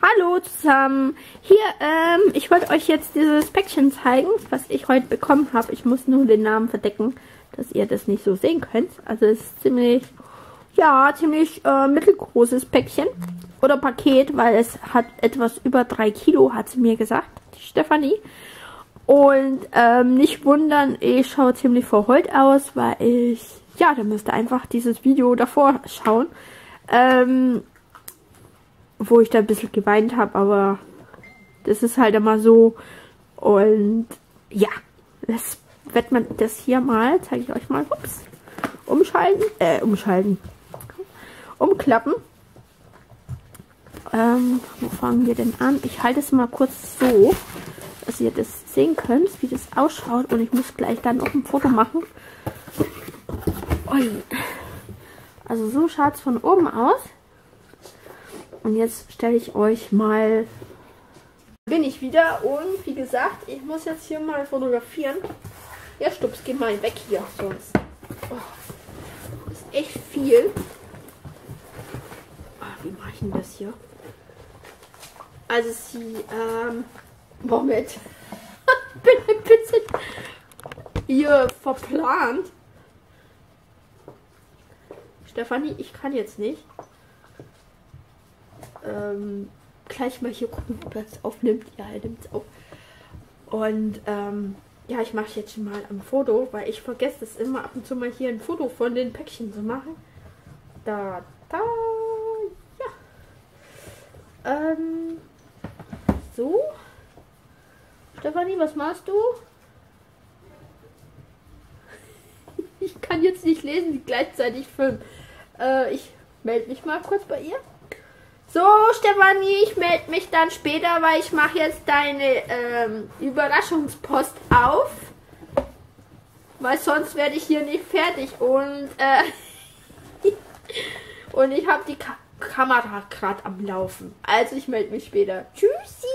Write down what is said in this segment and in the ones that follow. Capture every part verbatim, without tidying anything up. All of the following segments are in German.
Hallo zusammen. Hier, ähm, ich wollte euch jetzt dieses Päckchen zeigen, was ich heute bekommen habe. Ich muss nur den Namen verdecken, dass ihr das nicht so sehen könnt. Also es ist ziemlich, ja, ziemlich äh, mittelgroßes Päckchen oder Paket, weil es hat etwas über drei Kilo, hat sie mir gesagt, die Stefanie. Und ähm, nicht wundern, ich schaue ziemlich verheult aus, weil ich, ja, da müsst ihr einfach dieses Video davor schauen. Ähm, wo ich da ein bisschen geweint habe, aber das ist halt immer so. Und ja, das wird man das hier mal, zeige ich euch mal, ups, umschalten, äh, umschalten, umklappen. Ähm, wo fangen wir denn an? Ich halte es mal kurz so, dass ihr das sehen könnt, wie das ausschaut, und ich muss gleich dann noch ein Foto machen. Ui. Also so schaut es von oben aus. Und jetzt stelle ich euch mal, bin ich wieder, und wie gesagt, ich muss jetzt hier mal fotografieren. Ja, Stups, geh mal weg hier, sonst. Oh, das ist echt viel. Oh, wie mache ich denn das hier? Also sie, ähm, Moment. bin ein bisschen hier verplant. Stefanie, ich kann jetzt nicht. Ähm, gleich mal hier gucken, ob er es aufnimmt. Ja, er nimmt es auf. Und ähm, ja, ich mache jetzt schon mal ein Foto, weil ich vergesse es immer ab und zu mal hier ein Foto von den Päckchen zu machen. Da, da, ja. Ähm, so. Stefanie, was machst du? Ich kann jetzt nicht lesen, die gleichzeitig filmen. Äh, ich melde mich mal kurz bei ihr. So, Stefanie, ich melde mich dann später, weil ich mache jetzt deine ähm, Überraschungspost auf. Weil sonst werde ich hier nicht fertig. Und, äh, und ich habe die Ka Kamera gerade am Laufen. Also ich melde mich später. Tschüssi!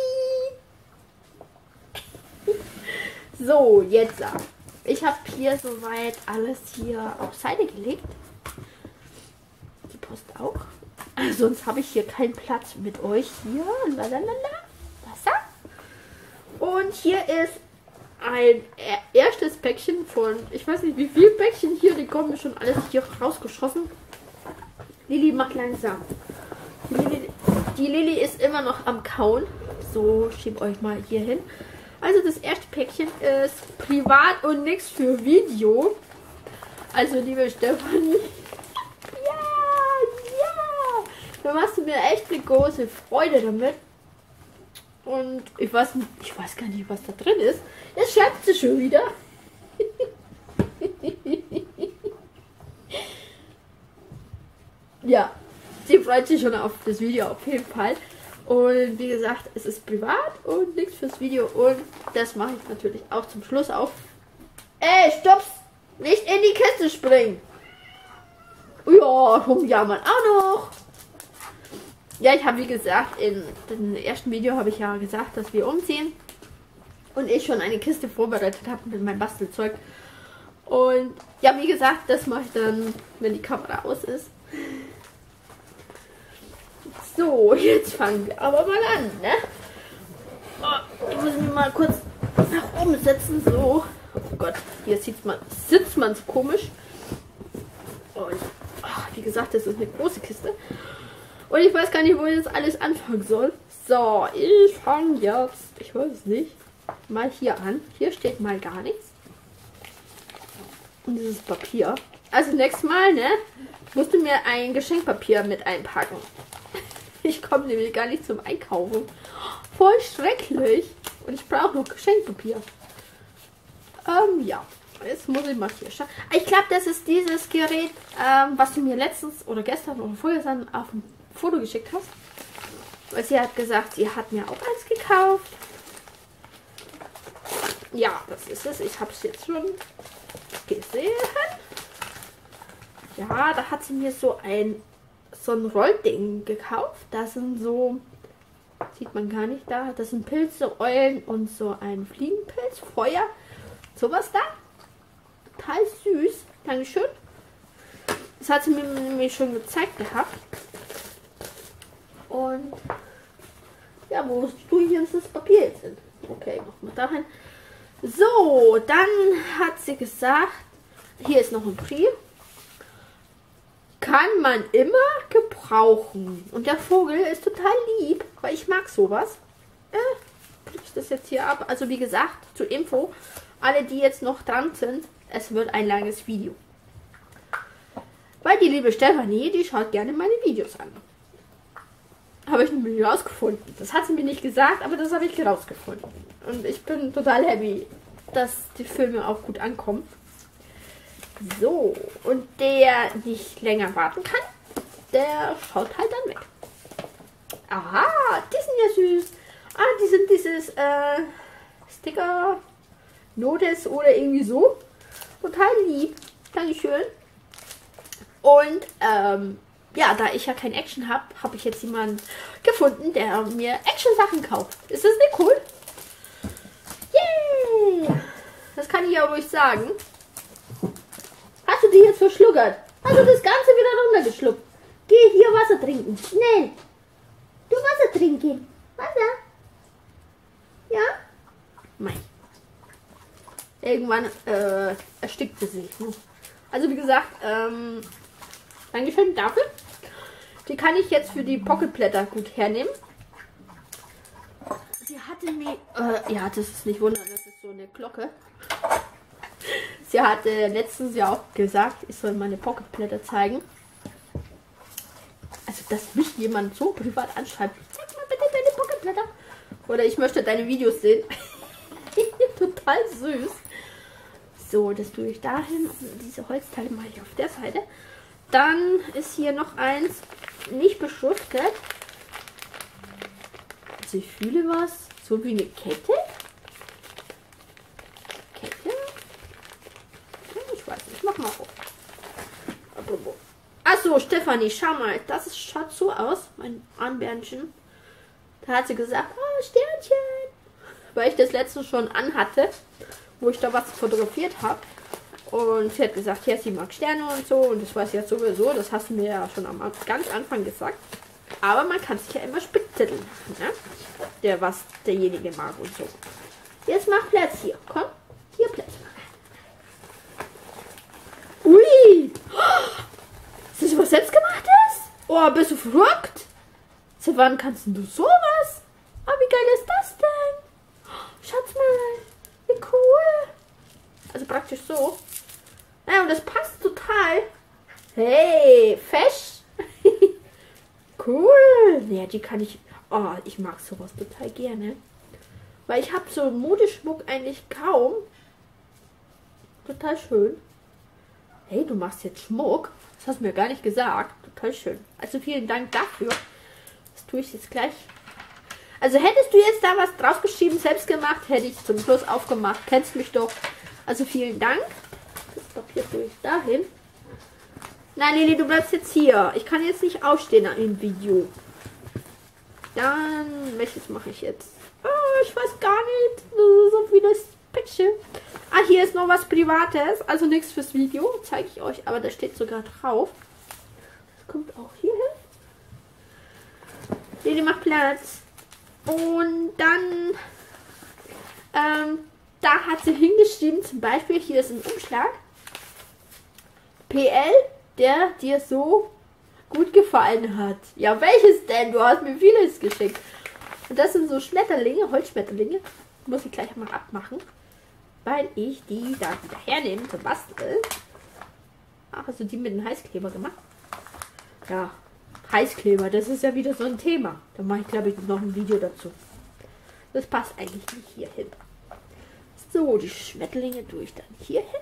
So, jetzt. Ich habe hier soweit alles hier auf Seite gelegt. Die Post auch. Sonst habe ich hier keinen Platz mit euch. Hier, lalalala, Wasser. Und hier ist ein erstes Päckchen von, ich weiß nicht wie viele Päckchen hier, die kommen schon alles hier rausgeschossen. Lili macht langsam. Die Lili, die Lili ist immer noch am Kauen. So, schiebt euch mal hier hin. Also das erste Päckchen ist privat und nichts für Video. Also liebe Stefanie. Da machst du mir echt eine große Freude damit. Und ich weiß, ich weiß gar nicht, was da drin ist. Jetzt schreibt sie schon wieder. Ja, sie freut sich schon auf das Video auf jeden Fall. Und wie gesagt, es ist privat und nichts fürs Video. Und das mache ich natürlich auch zum Schluss auf. Ey, stopp! Nicht in die Kiste springen! Ja, rumjammern auch noch. Ja, ich habe wie gesagt, in dem ersten Video habe ich ja gesagt, dass wir umziehen. Und ich schon eine Kiste vorbereitet habe mit meinem Bastelzeug. Und ja, wie gesagt, das mache ich dann, wenn die Kamera aus ist. So, jetzt fangen wir aber mal an, ne? Oh, ich muss mich mal kurz nach oben setzen, so. Oh Gott, hier sieht man, sitzt man so komisch. Und ach, wie gesagt, das ist eine große Kiste. Und ich weiß gar nicht, wo ich das alles anfangen soll. So, ich fange jetzt, ich weiß es nicht, mal hier an. Hier steht mal gar nichts. Und dieses Papier. Also nächstes Mal, ne, musst du mir ein Geschenkpapier mit einpacken. Ich komme nämlich gar nicht zum Einkaufen. Voll schrecklich. Und ich brauche noch Geschenkpapier. Ähm, ja. Jetzt muss ich mal hier schauen. Ich glaube, das ist dieses Gerät, ähm, was du mir letztens oder gestern oder vorgestern auf dem Foto geschickt hast. Weil sie hat gesagt, sie hat mir auch eins gekauft. Ja, das ist es. Ich habe es jetzt schon gesehen. Ja, da hat sie mir so ein so ein Rollding gekauft. Da sind so, sieht man gar nicht da, das sind Pilze, Eulen und so ein Fliegenpilz, Feuer, sowas da. Total süß. Dankeschön. Das hat sie mir nämlich schon gezeigt gehabt. Und wo tue ich jetzt das Papier jetzt hin? Okay, machen wir dahin. So, dann hat sie gesagt, hier ist noch ein Brief. Kann man immer gebrauchen. Und der Vogel ist total lieb, weil ich mag sowas. Äh, kriege ich das jetzt hier ab. Also wie gesagt, zur Info, alle, die jetzt noch dran sind, es wird ein langes Video. Weil die liebe Stefanie, die schaut gerne meine Videos an. Habe ich nämlich rausgefunden. Das hat sie mir nicht gesagt, aber das habe ich rausgefunden. Und ich bin total happy, dass die Filme auch gut ankommen. So, und der nicht länger warten kann, der schaut halt dann weg. Aha, die sind ja süß. Ah, die sind dieses äh, Sticker Notice oder irgendwie so. Total lieb. Dankeschön. Und ähm, ja, da ich ja kein Action habe, habe ich jetzt jemanden gefunden, der mir Action-Sachen kauft. Ist das nicht cool? Yay! Das kann ich ja ruhig sagen. Hast du die jetzt verschluckert? Hast du das Ganze wieder runtergeschluckt? Geh hier Wasser trinken. Schnell. Du Wasser trinken. Wasser. Ja? Nein. Irgendwann äh, erstickt sie sich. Also wie gesagt, ähm, Dankeschön dafür. Die kann ich jetzt für die Pocketblätter gut hernehmen. Sie hatte mir, äh, ja, das ist nicht wundern, das ist so eine Glocke. Sie hatte letztes Jahr auch gesagt, ich soll meine Pocketblätter zeigen. Also, dass mich jemand so privat anschreibt, zeig mal bitte deine Pocketblätter. Oder ich möchte deine Videos sehen. Total süß. So, das tue ich dahin. Und diese Holzteile mache ich auf der Seite. Dann ist hier noch eins nicht beschriftet. Also ich fühle was. So wie eine Kette. Kette? Ich weiß nicht. Mach mal auf. Achso, Stefanie, schau mal. Das ist, schaut so aus. Mein Armbändchen. Da hat sie gesagt, oh, Sternchen. Weil ich das letzte schon anhatte. Wo ich da was fotografiert habe. Und sie hat gesagt, ja, sie mag Sterne und so. Und das weiß ich jetzt sowieso. Das hast du mir ja schon am ganz Anfang gesagt. Aber man kann sich ja immer Spickzettel machen, ne? Der, was derjenige mag und so. Jetzt mach Platz hier. Komm, hier Platz machen. Ui! Ist das was selbstgemachtes? Oh, bist du verrückt? Seit wann kannst du sowas? Oh, wie geil ist das denn? Schatz mal, wie cool. Also praktisch so. Ja, und das passt total. Hey, fesch. Cool. Ja, die kann ich... Oh, ich mag sowas total gerne. Weil ich habe so Modeschmuck eigentlich kaum. Total schön. Hey, du machst jetzt Schmuck? Das hast du mir gar nicht gesagt. Total schön. Also vielen Dank dafür. Das tue ich jetzt gleich. Also hättest du jetzt da was draufgeschrieben, selbst gemacht, hätte ich zum Schluss aufgemacht. Kennst mich doch. Also vielen Dank. Das Papier tue ich dahin. Nein, Lili, du bleibst jetzt hier. Ich kann jetzt nicht aufstehen im Video. Dann, welches mache ich jetzt? Oh, ich weiß gar nicht. So viele Päckchen. Ah, hier ist noch was Privates. Also nichts fürs Video. Zeige ich euch. Aber da steht sogar drauf. Das kommt auch hier hin. Lili macht Platz. Und dann, ähm, da hat sie hingeschrieben, zum Beispiel, hier ist ein Umschlag. P L, der dir so gut gefallen hat. Ja, welches denn? Du hast mir vieles geschickt. Und das sind so Schmetterlinge, Holzschmetterlinge. Muss ich gleich mal abmachen, weil ich die da wieder hernehme zum Basteln. Ach, hast du die mit dem Heißkleber gemacht? Ja, Heißkleber, das ist ja wieder so ein Thema. Da mache ich, glaube ich, noch ein Video dazu. Das passt eigentlich nicht hier hin. So, die Schmetterlinge tue ich dann hier hin.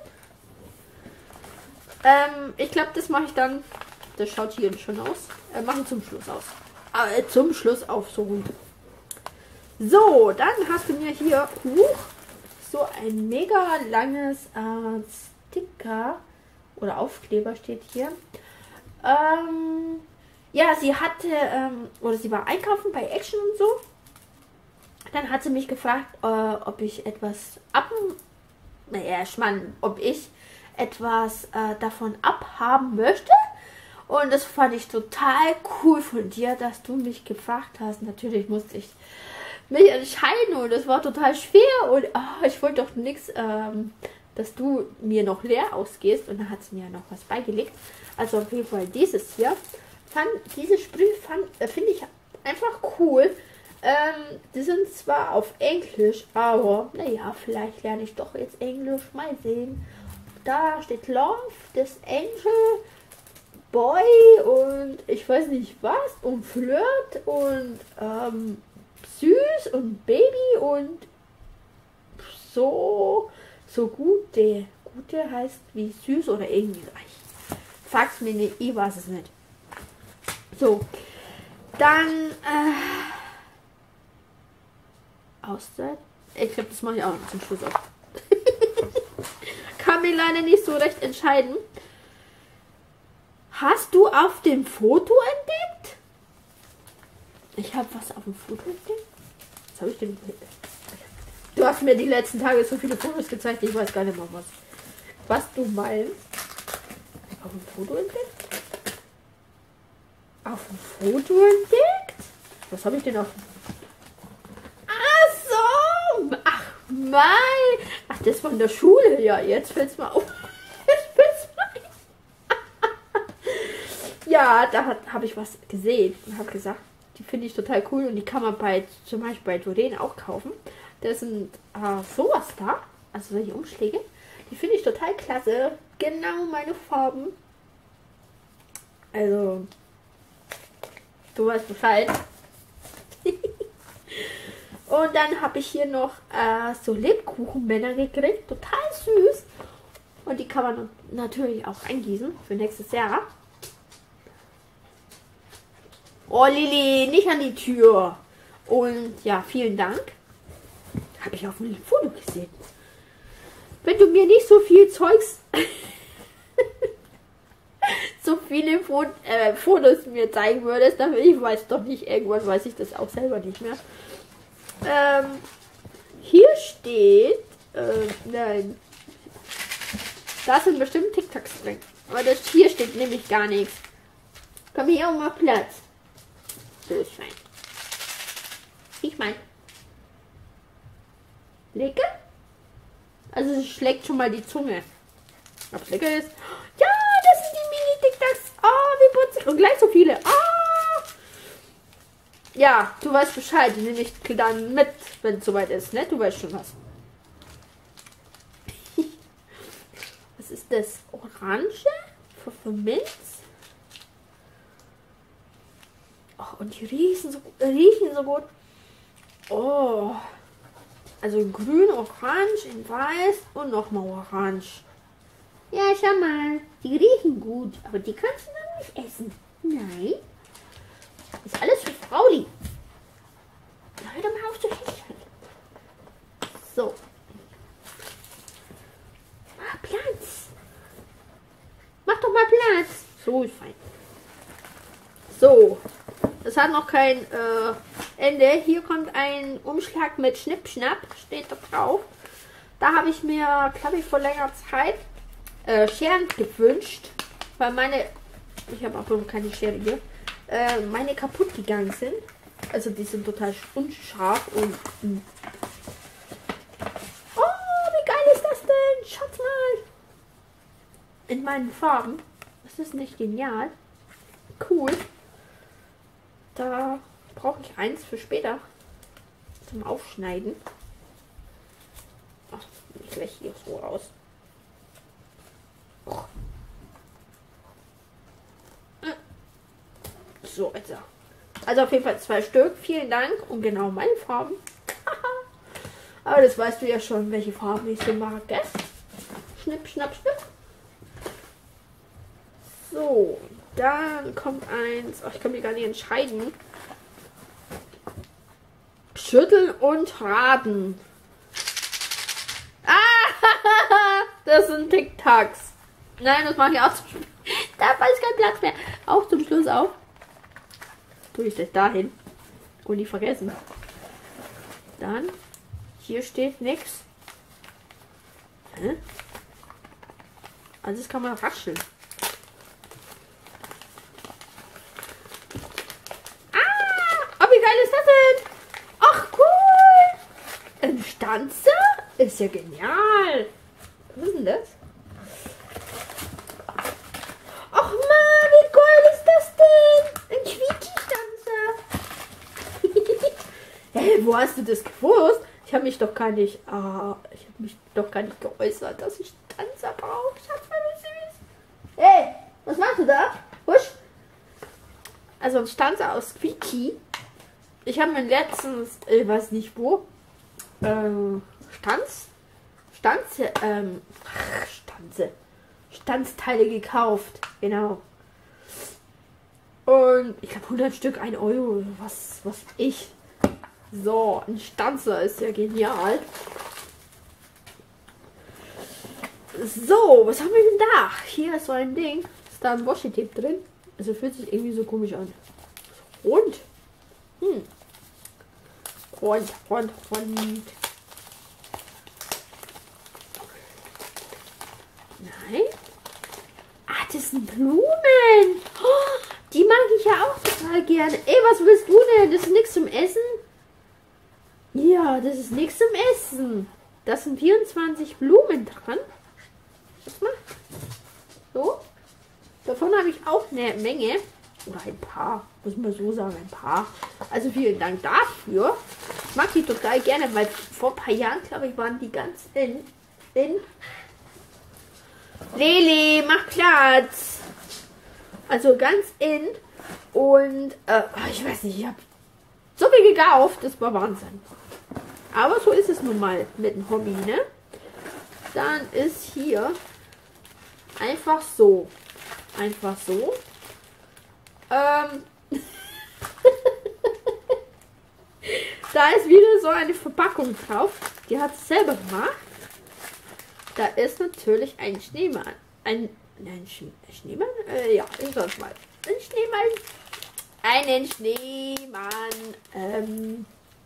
Ähm, ich glaube, das mache ich dann. Das schaut hier schon aus. Äh, mache ich zum Schluss aus. Äh, zum Schluss auf so rund. So, dann hast du mir hier huch, so ein mega langes äh, Sticker oder Aufkleber steht hier. Ähm, ja, sie hatte, ähm, oder sie war einkaufen bei Action und so. Dann hat sie mich gefragt, äh, ob ich etwas ab, naja, Schmann, ob ich etwas äh, davon abhaben möchte. Und das fand ich total cool von dir, dass du mich gefragt hast. Natürlich musste ich mich entscheiden und es war total schwer. Und oh, ich wollte doch nichts, ähm, dass du mir noch leer ausgehst. Und dann hat sie mir noch was beigelegt. Also auf jeden Fall dieses hier. Fand, diese Sprüche äh, finde ich einfach cool. Ähm, die sind zwar auf Englisch, aber naja, vielleicht lerne ich doch jetzt Englisch. Mal sehen. Da steht Love, this Angel, Boy und ich weiß nicht was und Flirt und ähm, süß und Baby und so, so gute. Gute heißt wie süß oder irgendwie. Ich sag's mir nicht, ich weiß es nicht. So, dann äh, Auszeit. Ich glaube, das mache ich auch noch zum Schluss auf. Kann mir leider nicht so recht entscheiden. Hast du auf dem Foto entdeckt? Ich habe was auf dem Foto entdeckt. Was habe ich denn? Du hast mir die letzten Tage so viele Fotos gezeigt, ich weiß gar nicht mal was. Was du meinst? Auf dem Foto entdeckt? Auf dem Foto entdeckt? Was habe ich denn auf? Ach so! Ach mein! Ach, das von der Schule. Ja, jetzt fällt es mal auf. Jetzt fällt's mal ein. Ja, da habe ich was gesehen und habe gesagt, die finde ich total cool und die kann man bei zum Beispiel bei Doreen auch kaufen. Da sind äh, sowas da, also solche Umschläge. Die finde ich total klasse. Genau meine Farben. Also, du weißt Bescheid. Und dann habe ich hier noch äh, so Lebkuchenmänner gekriegt. Total süß. Und die kann man natürlich auch eingießen für nächstes Jahr. Oh Lili, nicht an die Tür. Und ja, vielen Dank. Habe ich auf dem Foto gesehen. Wenn du mir nicht so viel Zeugs, so viele Fot äh, Fotos mir zeigen würdest, dann ich weiß doch nicht, irgendwann weiß ich das auch selber nicht mehr. Ähm, hier steht, äh, nein, da sind bestimmt TikToks drin. Aber das hier steht nämlich gar nichts. Komm hier auch mal Platz. So ist fein. Ich mein. Lecker? Also es schlägt schon mal die Zunge. Ob es lecker ist? Ja, das sind die Mini-TikToks. Oh, wie putzig. Und gleich so viele. Oh. Ja, du weißt Bescheid. Die nehme ich dann mit, wenn es soweit ist. Ne? Du weißt schon was. Was ist das? Orange? Pfefferminz? Oh, und die riechen so, riechen so gut. Oh. Also in grün, orange, in weiß und nochmal orange. Ja, schau mal. Die riechen gut. Aber die kannst du dann nicht essen. Nein. Das ist alles für Frauli. Hör doch mal auf zu hecheln. So. Mach Platz. Mach doch mal Platz. So ist fein. So. Das hat noch kein äh, Ende. Hier kommt ein Umschlag mit Schnipp-Schnapp. Steht da drauf. Da habe ich mir, glaube ich, vor längerer Zeit äh, Scheren gewünscht. Weil meine, ich habe auch noch keine Schere hier, äh, meine kaputt gegangen sind. Also die sind total unscharf und... Mh. Oh, wie geil ist das denn? Schaut mal. In meinen Farben. Das ist nicht genial. Cool. Da brauche ich eins für später zum Aufschneiden. Ach, ich gleich hier so raus. Oh. So, jetzt. Also auf jeden Fall zwei Stück. Vielen Dank und genau meine Farben. Aber das weißt du ja schon, welche Farben ich so mag, gell? Schnipp, schnapp, schnipp. So, dann kommt eins. Oh, ich kann mich gar nicht entscheiden. Schütteln und raten. Ah, das sind TikToks. Nein, das mache ich auch zum Schluss. Da ist kein Platz mehr. Auch zum Schluss auf. Tue ich das dahin. Und nicht vergessen. Dann, hier steht nichts. Also das kann man rascheln. Stanze? Ist ja genial. Was ist denn das? Ach man, wie geil ist das denn? Ein Quietschi-Stanze. Hey, wo hast du das gewusst? Ich habe mich doch gar nicht, ah, ich habe mich doch gar nicht geäußert, dass ich Stanze brauche. Schatz, voll süß. Hey, was machst du da? Husch. Also ein Stanze aus Quietschi. Ich habe mir letztens, ich weiß nicht wo, ähm, Stanz, Stanze, ähm, Stanze, Stanzteile gekauft, genau. Und ich glaube hundert Stück, ein Euro, was, was ich. So, ein Stanzer ist ja genial. So, was haben wir denn da? Hier ist so ein Ding, ist da ein Washi-Tape drin. Also fühlt sich irgendwie so komisch an. Und, hm. Und, und, und. Nein. Ah, das sind Blumen. Oh, die mag ich ja auch total gerne. Ey, was willst du denn? Das ist nichts zum Essen? Ja, das ist nichts zum Essen. Das sind vierundzwanzig Blumen dran. Guck mal. So. Davon habe ich auch eine Menge. Oder ein paar. Muss man so sagen, ein paar. Also vielen Dank dafür. Ich mag die total gerne, weil vor ein paar Jahren, glaube ich, waren die ganz in. in. Lili, mach Platz. Also ganz in. Und äh, ich weiß nicht, ich habe so viel gekauft. Das war Wahnsinn. Aber so ist es nun mal mit dem Hobby, ne? Dann ist hier einfach so. Einfach so. Ähm. Da ist wieder so eine Verpackung drauf. Die hat es selber gemacht. Da ist natürlich ein Schneemann. Ein, ein Sch Schneemann? Äh, ja, ich sag's mal. Ein Schneemann. Einen Schneemann. Ähm.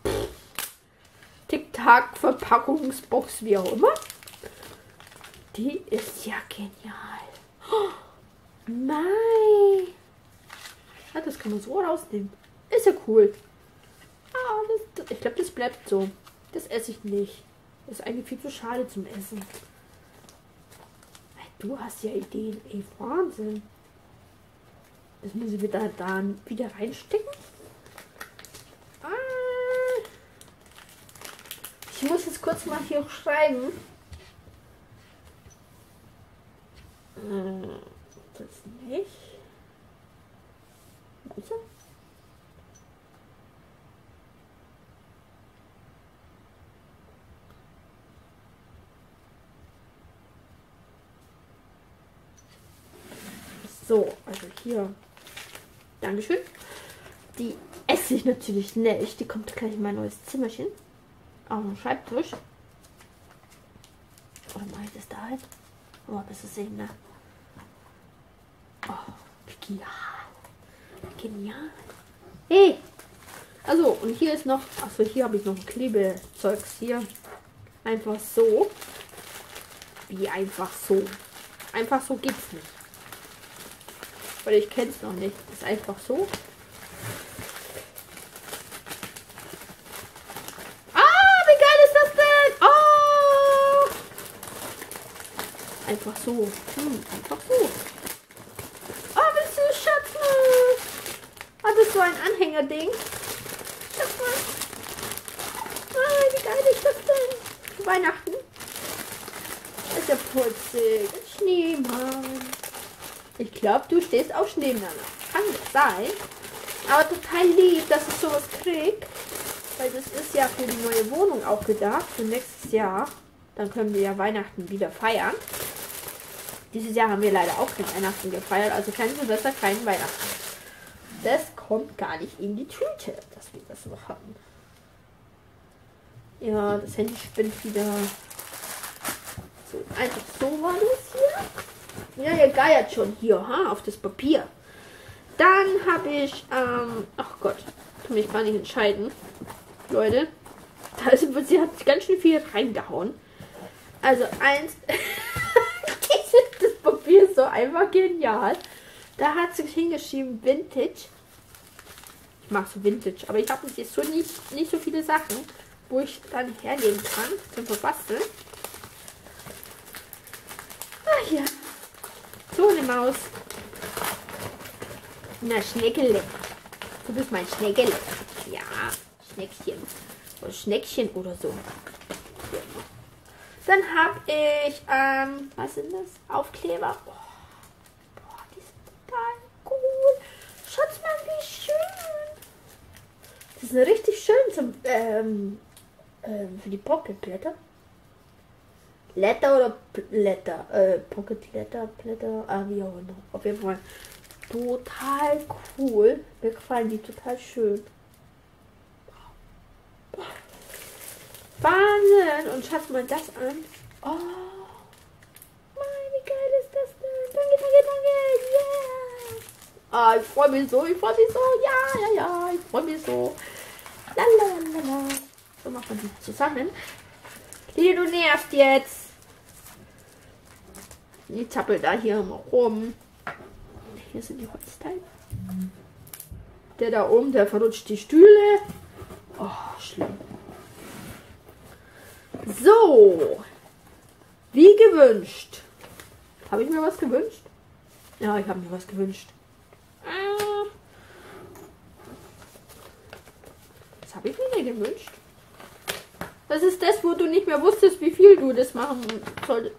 Tic-Tac, Verpackungsbox, wie auch immer. Die ist ja genial. Oh, Mai. Ja, das kann man so rausnehmen. Ist ja cool. Ah, das, das, ich glaube, das bleibt so. Das esse ich nicht. Das ist eigentlich viel zu schade zum Essen. Du hast ja Ideen. Ey, Wahnsinn. Das müssen wir da dann wieder reinstecken. Ich muss jetzt kurz mal hier schreiben. Das nicht. Warte. So, also hier. Dankeschön. Die esse ich natürlich nicht. Die kommt gleich in mein neues Zimmerchen. Auf dem Schreibtisch. Oder mache ich das da halt? Oh, das ist sehen, ne? Oh, genial. Genial. Hey! Also, und hier ist noch, achso, hier habe ich noch ein Klebezeugs hier. Einfach so. Wie einfach so. Einfach so gibt's nicht. Weil ich kenne es noch nicht. Das ist einfach so. Einfach so. Hm, einfach so. Oh, willst du Schatz? Ah, das ist so ein Anhängerding. Schatz mal. Ah, wie geil ist das denn? Für Weihnachten. Das ist ja putzig. Ein Schneemann. Ich glaube, du stehst auf Schneemänner. Kann das sein? Aber total lieb, dass ich sowas krieg. Weil das ist ja für die neue Wohnung auch gedacht. Für nächstes Jahr. Dann können wir ja Weihnachten wieder feiern. Dieses Jahr haben wir leider auch kein Weihnachten gefeiert, also kein Silvester, kein Weihnachten. Das kommt gar nicht in die Tüte, dass wir das noch hatten. Ja, das Handy spinnt wieder. So, einfach so war das hier. Ja, ihr geiert schon hier, ha, auf das Papier. Dann habe ich, ähm, ach Gott, kann mich gar nicht entscheiden. Leute, da ist, sie hat ganz schön viel reingehauen. Also eins... Das Papier ist so einfach genial. Da hat sie hingeschrieben Vintage. Ich mag so Vintage, aber ich habe jetzt so nicht, nicht so viele Sachen. wo ich dann hernehmen kann zum Verbasteln. Ah, hier. So eine Maus. Na, Schneckele. Du bist mein Schneckele. Ja, Schneckchen. Oder Schneckchen oder so. Dann habe ich, ähm, was sind das? Aufkleber. Oh, boah, die sind total cool. Schaut mal, wie schön. Die sind richtig schön zum, ähm, ähm, für die Pocketblätter. Letter oder Blätter? Äh, Pocketblätter, Blätter, ah, wie auch immer. Auf jeden Fall total cool. Mir gefallen die total schön. Wahnsinn! Und schaut mal das an. Oh, Mann, wie geil ist das denn? Danke, danke, danke. Yeah! Ah, ich freue mich so, ich freue mich so. Ja, ja, ja, ich freue mich so. Lalalala. So macht man die zusammen. Lili, du nervst jetzt. Die zappelt da hier immer rum. Hier sind die Holzteile. Der da oben, der verrutscht die Stühle. Oh, schlimm. So, wie gewünscht. Habe ich mir was gewünscht? Ja, ich habe mir was gewünscht. Was habe ich mir denn gewünscht? Das ist das, wo du nicht mehr wusstest, wie viel du das machen solltest.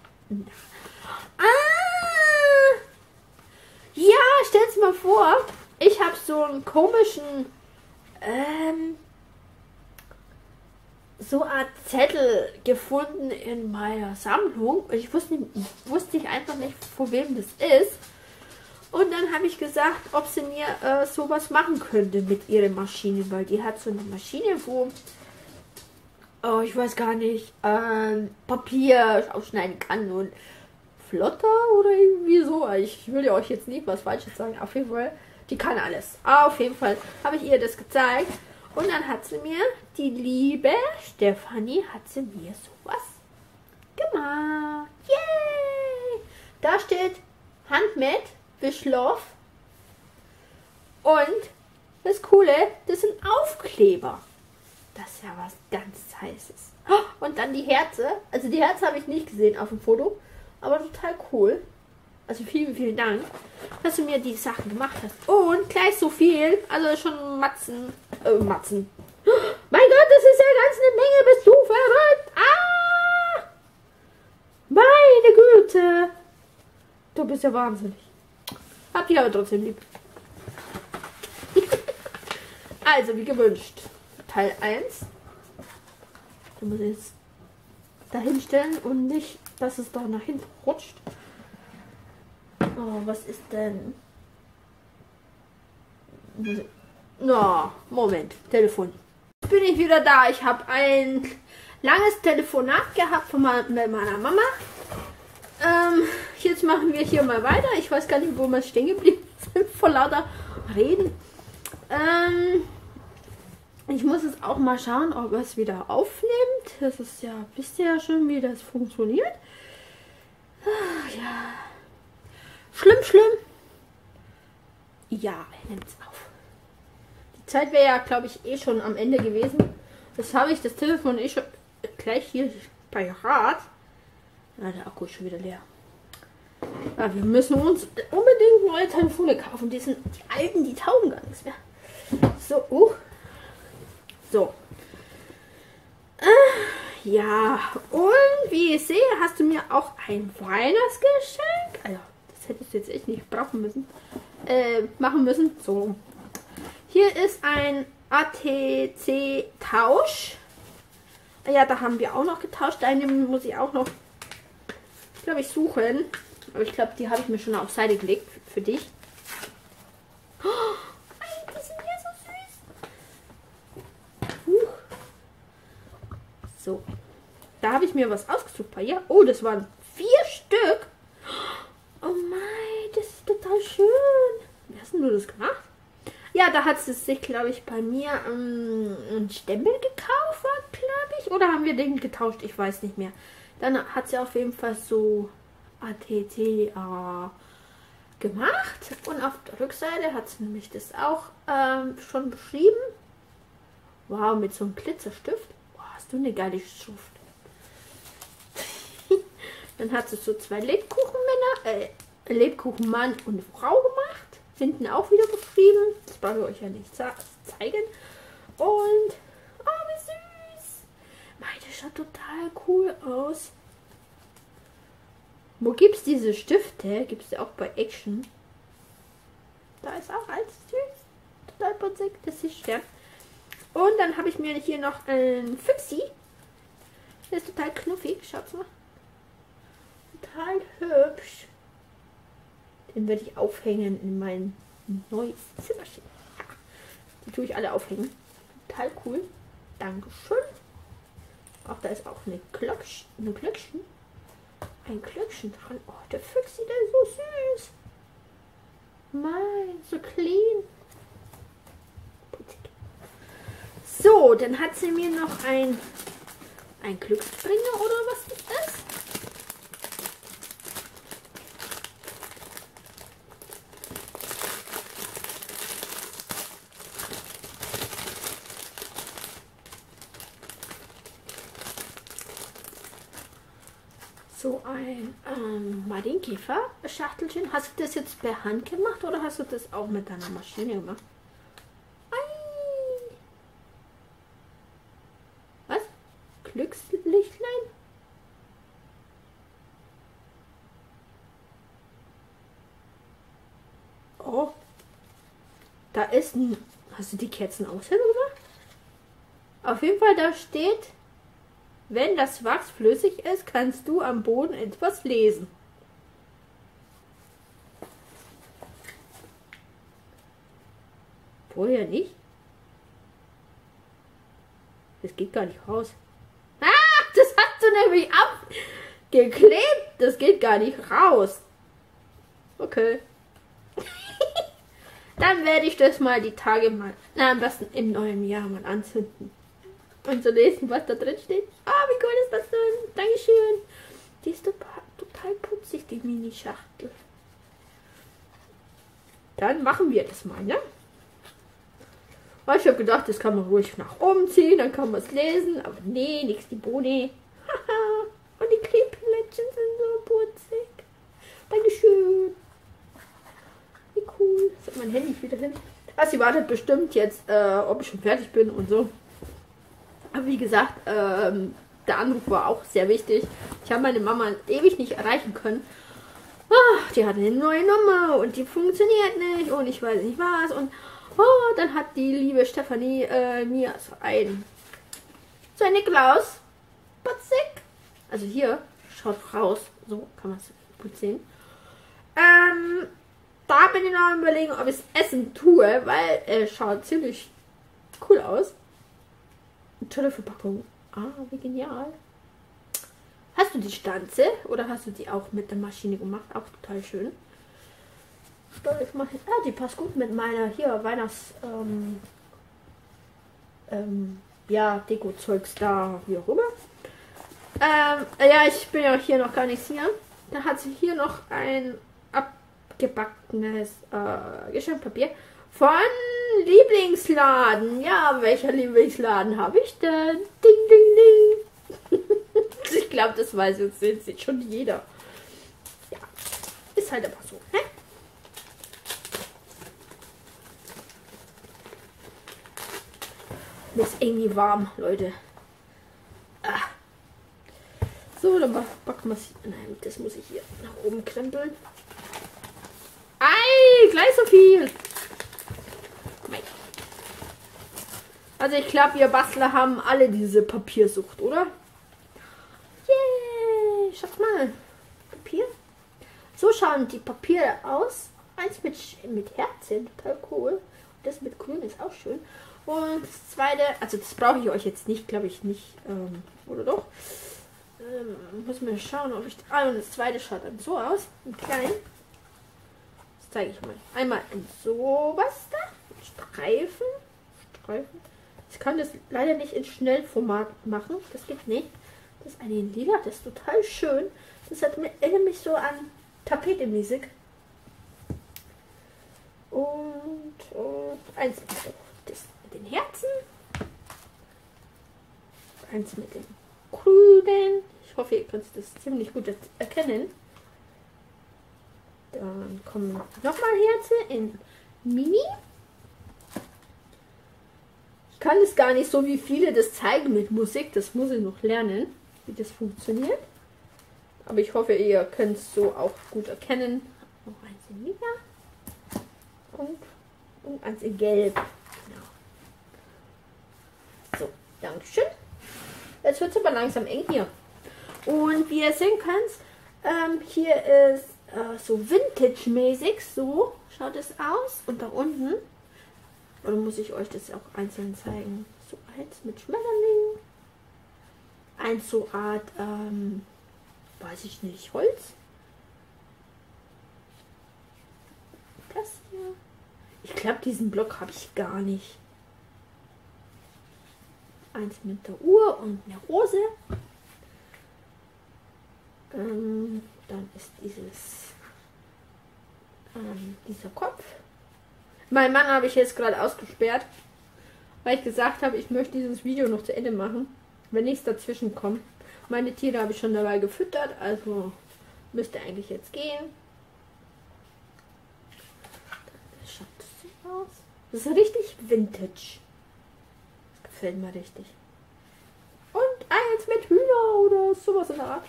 Ah! Ja, stell's mal vor, ich habe so einen komischen, ähm, so eine Art Zettel gefunden in meiner Sammlung. Ich wusste, wusste ich einfach nicht, von wem das ist. Und dann habe ich gesagt, ob sie mir äh, sowas machen könnte mit ihrer Maschine, weil die hat so eine Maschine, wo, oh, ich weiß gar nicht, ähm, Papier aufschneiden kann und Flotter oder irgendwie so. Ich will ja euch jetzt nicht was Falsches sagen. Auf jeden Fall, die kann alles. Auf jeden Fall habe ich ihr das gezeigt. Und dann hat sie mir, die liebe Stefanie, hat sie mir sowas gemacht. Yay! Da steht Handmade Wischloff. Und das Coole, das sind Aufkleber. Das ist ja was ganz Heißes. Und dann die Herze. Also die Herze habe ich nicht gesehen auf dem Foto. Aber total cool. Also vielen, vielen Dank, dass du mir die Sachen gemacht hast. Und gleich so viel. Also schon Matzen. Äh, Matzen. Mein Gott, das ist ja ganz eine Menge. Bist du verrückt? Ah! Meine Güte. Du bist ja wahnsinnig. Hab dich aber trotzdem lieb. Also, wie gewünscht. Teil eins. Du musst jetzt dahin stellen und nicht, dass es doch nach hinten rutscht. Oh, was ist denn? No, Moment, Telefon. Jetzt bin ich wieder da. Ich habe ein langes Telefonat gehabt von meiner Mama. Ähm, jetzt machen wir hier mal weiter. Ich weiß gar nicht, wo wir stehen geblieben sind, vor lauter Reden. Ähm, ich muss jetzt auch mal schauen, ob es wieder aufnimmt. Das ist ja, wisst ihr ja schon, wie das funktioniert. Ach, ja. Schlimm, schlimm. Ja, er nimmt es auf. Die Zeit wäre ja, glaube ich, eh schon am Ende gewesen. Das habe ich das Telefon eh schon gleich hier bei Rat. Ja, der Akku ist schon wieder leer. Ja, wir müssen uns unbedingt neue Telefone kaufen. Die sind die alten, die taugen gar nichts mehr. So, uh. So. Äh, ja, und wie ich sehe, hast du mir auch ein Weihnachtsgeschenk. Also, das hättest du jetzt echt nicht brauchen müssen. Äh, machen müssen. So. Hier ist ein A T C-Tausch. Ja, da haben wir auch noch getauscht. Eine muss ich auch noch, glaube ich, suchen. Aber ich glaube, die habe ich mir schon auf Seite gelegt für dich. Oh, die sind ja so süß. Huch. So. Da habe ich mir was ausgesucht bei ihr. Oh, das waren vier Stück. Oh mein, das ist total schön. Wie hast denn du das gemacht? Ja, da hat sie sich, glaube ich, bei mir ähm, einen Stempel gekauft, glaube ich. Oder haben wir den getauscht? Ich weiß nicht mehr. Dann hat sie auf jeden Fall so A T T äh, gemacht. Und auf der Rückseite hat sie nämlich das auch ähm, schon beschrieben. Wow, mit so einem Glitzerstift. Wow, hast du eine geile Schrift. Dann hat sie so zwei Lebkuchenmänner, äh, Lebkuchenmann und eine Frau gemacht. Hinten auch wieder beschrieben. Das brauche ich euch ja nicht zeigen. Und, oh, wie süß. Meine, das schaut total cool aus. Wo gibt es diese Stifte? Gibt es ja auch bei Action. Da ist auch alles süß. Total putzig. Das ist Stern. Und dann habe ich mir hier noch einen Füchsi. Der ist total knuffig. Schaut's mal. Total hübsch. Den werde ich aufhängen in mein neues Zimmerchen. Ja, die tue ich alle aufhängen. Total cool. Dankeschön. Auch da ist auch eine Glöckchen. Eine Glöckchen. Ein Glöckchen dran. Oh, der Füchsi, der ist so süß. Mein, so clean. Putzig. So, dann hat sie mir noch ein, ein Glücksbringer oder was ist das? So ein ähm, Marienkäfer-Schachtelchen. Hast du das jetzt per Hand gemacht oder hast du das auch mit deiner Maschine gemacht? Ei. Was? Glückslichtlein? Oh. Da ist ein... Hast du die Kerzen auch selber gemacht? Auf jeden Fall, da steht... Wenn das Wachs flüssig ist, kannst du am Boden etwas lesen. Vorher nicht? Das geht gar nicht raus. Ah, das hast du nämlich abgeklebt. Das geht gar nicht raus. Okay. Dann werde ich das mal die Tage mal, na am besten im neuen Jahr mal anzünden. Und zu lesen, was da drin steht. Ah, wie cool ist das denn? Dankeschön. Die ist total, total putzig, die Mini-Schachtel. Dann machen wir das mal, ne? Ich habe gedacht, das kann man ruhig nach oben ziehen, dann kann man es lesen. Aber nee, nix die Boni. Haha. Und die Klebplättchen sind so putzig. Dankeschön. Wie cool. Jetzt hat mein Handy wieder hin. Ah, sie wartet bestimmt jetzt, äh, ob ich schon fertig bin und so. Aber wie gesagt, ähm, der Anruf war auch sehr wichtig. Ich habe meine Mama ewig nicht erreichen können. Ah, die hat eine neue Nummer und die funktioniert nicht und ich weiß nicht was. Und oh, dann hat die liebe Stefanie äh, mir so ein, so ein Nikolaus putzig. Also hier, schaut raus, so kann man es gut sehen. Ähm, da bin ich noch am Überlegen, ob ich es essen tue, weil es äh, schaut ziemlich cool aus. Tolle Verpackung. Ah, wie genial. Hast du die Stanze oder hast du die auch mit der Maschine gemacht? Auch total schön. Ich mach, ah, die passt gut mit meiner hier Weihnachts ähm, ähm, ja, Deko-Zeugs da, wie auch immer. Ähm, ja, ich bin ja hier noch gar nicht hier. Da hat sie hier noch ein abgebackenes äh, Geschenkpapier von Lieblingsladen. Ja, welcher Lieblingsladen habe ich denn? Ding, ding, ding. Ich glaube, das weiß jetzt schon jeder. Ja, ist halt aber so, ne? Mir ist irgendwie warm, Leute. Ah. So, dann backen wir es. Nein, das muss ich hier nach oben krempeln. Ei, gleich so viel. Also ich glaube, ihr Bastler haben alle diese Papiersucht, oder? Yay, schaut mal. Papier. So schauen die Papiere aus. Eins mit, mit Herzchen, total cool. Und das mit Grün ist auch schön. Und das zweite, also das brauche ich euch jetzt nicht, glaube ich nicht. Ähm, oder doch? Ähm, muss mir schauen, ob ich... Ah, und das zweite schaut dann so aus. Ein klein. Das zeige ich mal. Einmal in sowas da. Streifen. Streifen. Ich kann das leider nicht in Schnellformat machen. Das geht nicht. Das ist eine Lila. Das ist total schön. Das hat mir mich so an Tapete mäßig. Und, und eins das mit den Herzen. eins mit dem grünen. Ich hoffe, ihr könnt das ziemlich gut erkennen. Dann kommen nochmal Herzen in Mini. Ich kann es gar nicht so wie viele das zeigen mit Musik. Das muss ich noch lernen, wie das funktioniert. Aber ich hoffe, ihr könnt es so auch gut erkennen. Noch eins in Lila und, und eins in Gelb. Genau. So, Dankeschön. Jetzt wird es aber langsam eng hier. Und wie ihr sehen könnt, ähm, hier ist äh, so Vintage-mäßig. So schaut es aus. Und da unten, oder muss ich euch das auch einzeln zeigen? So eins mit Schmetterling. Eins so Art, ähm, weiß ich nicht, Holz. Das hier. Ich glaube, diesen Block habe ich gar nicht. Eins mit der Uhr und eine Rose. Ähm, dann ist dieses ähm, dieser Kopf. Mein Mann habe ich jetzt gerade ausgesperrt, weil ich gesagt habe, ich möchte dieses Video noch zu Ende machen, wenn nichts dazwischen kommt. Meine Tiere habe ich schon dabei gefüttert, also müsste eigentlich jetzt gehen. Das schaut so aus. Das ist richtig Vintage. Das gefällt mir richtig. Und eins mit Hühner oder sowas in der Art.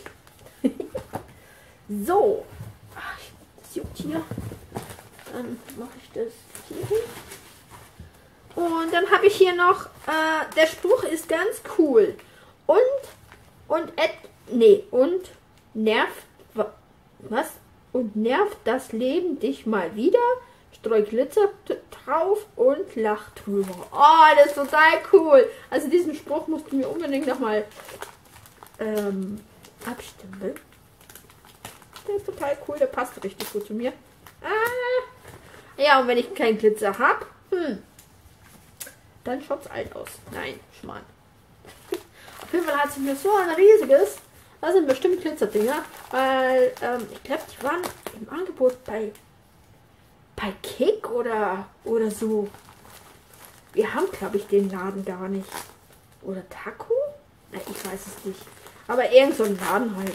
So. Ach, das juckt hier. Dann mache ich das hier hin. Und dann habe ich hier noch, äh, der Spruch ist ganz cool. Und, und, et, nee, und nervt, was? Und nervt das Leben dich mal wieder? Streu Glitzer drauf und lach drüber. Oh, das ist total cool. Also diesen Spruch musst du mir unbedingt nochmal ähm, abstimmen. Der ist total cool, der passt richtig gut zu mir. Ah. Ja, und wenn ich keinen Glitzer habe, hm, dann schaut es alt aus. Nein, Schmarrn. Auf jeden Fall hat sie mir so ein riesiges, das sind bestimmt Glitzerdinger, weil ähm, ich glaube, die waren im Angebot bei bei Kick oder oder so. Wir haben, glaube ich, den Laden gar nicht. Oder Taco? Na, ich weiß es nicht. Aber irgend so ein Laden halt.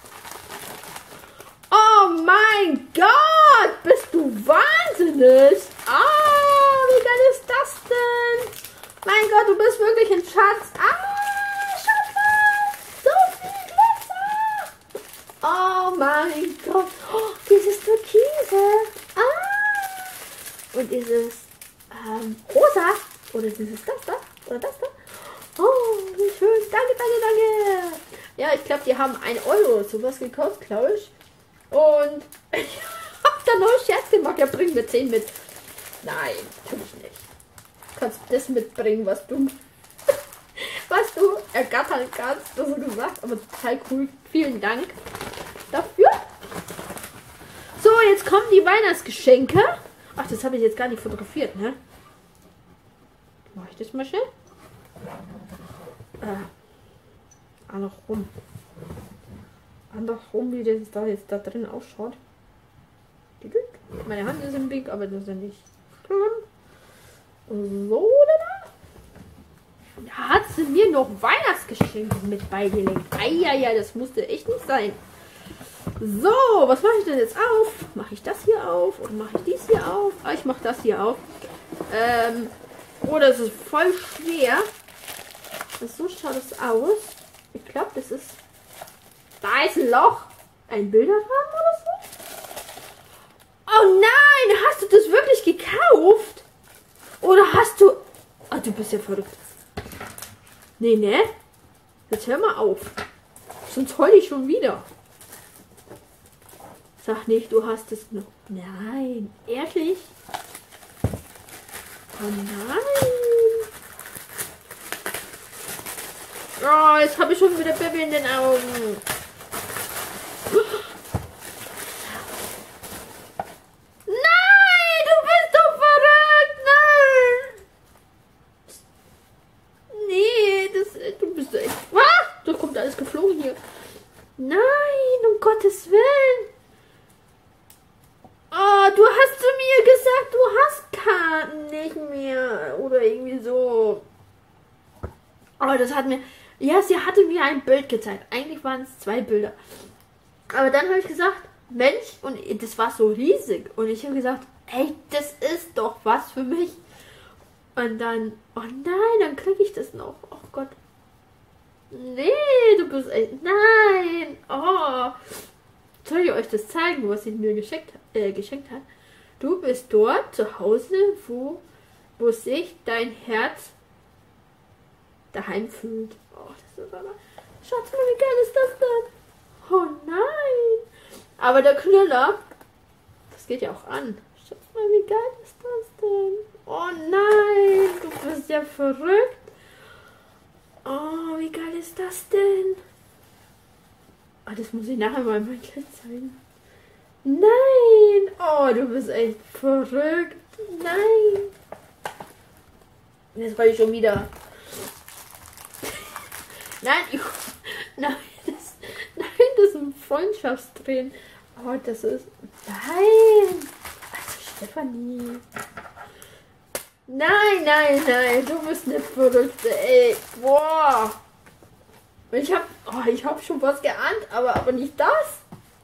Oh mein Gott! Bist du wahnsinnig? Ah, wie geil ist das denn? Mein Gott, du bist wirklich ein Schatz. Ah, schau mal! So viel Glitzer! Oh mein Gott! Oh, dieses Türkise! Ah! Und dieses ähm, Rosa. Oder dieses das da. Oder das da. Oh, wie schön. Danke, danke, danke. Ja, ich glaube, die haben ein Euro sowas gekauft, glaube ich. Und ich habe da noch einen Scherz gemacht. Ja, bring mir zehn mit. Nein, natürlich nicht. Du kannst das mitbringen, was du was du ergattern kannst. Das ist gesagt, aber total cool. Vielen Dank dafür. So, jetzt kommen die Weihnachtsgeschenke. Ach, das habe ich jetzt gar nicht fotografiert, ne? Mache ich das mal schnell? Äh, andersrum. Andersrum, wie das da jetzt da drin ausschaut. Meine Hand ist im Weg, aber das ist ja nicht drin. So, da. Da hat sie mir noch Weihnachtsgeschenke mit beigelegt. Eieiei, das musste echt nicht sein. So, was mache ich denn jetzt auf? Mache ich das hier auf? Oder mache ich dies hier auf? Ah, ich mache das hier auf. Ähm, oh, das ist voll schwer. So schaut es aus. Ich glaube, das ist... Da ist ein Loch. Ein Bilderrahmen oder so? Oh nein, hast du das wirklich gekauft? Oder hast du... Ah, du bist ja verrückt. Nee, ne? Jetzt hör mal auf. Sonst heul ich schon wieder. Sag nicht, du hast es noch. Nein, ehrlich? Oh nein. Oh, jetzt habe ich schon wieder Baby in den Augen. Nein, du bist doch verrückt. Nein. Nee, das, du bist echt... Ah, da kommt alles geflogen hier. Nein, um Gottes Willen. Oh, du hast zu mir gesagt, du hast Karten nicht mehr. Oder irgendwie so. Aber das hat mir... Ja, sie hatte mir ein Bild gezeigt. Eigentlich waren es zwei Bilder. Aber dann habe ich gesagt, Mensch, und das war so riesig. Und ich habe gesagt, ey, das ist doch was für mich. Und dann, oh nein, dann kriege ich das noch. Oh Gott. Nee, du bist echt... Nein. Oh. Soll ich euch das zeigen, was sie mir geschenkt, äh, geschenkt hat? Du bist dort zu Hause, wo, wo sich dein Herz daheim fühlt. Oh, das ist aber... Schaut mal, wie geil ist das denn? Oh nein. Aber der Knüller, das geht ja auch an. Schaut mal, wie geil ist das denn? Oh nein, du bist ja verrückt. Oh, wie geil ist das denn? Oh, das muss ich nachher mal mein Kind zeigen. Nein. Oh, du bist echt verrückt. Nein. Jetzt war ich schon wieder... Nein, ich, nein, das, nein, das sind Freundschaftstränen. Oh, das ist, nein, also Stefanie. Nein, nein, nein, du bist eine Verrückte, ey, boah. Ich hab, oh, ich hab schon was geahnt, aber, aber nicht das.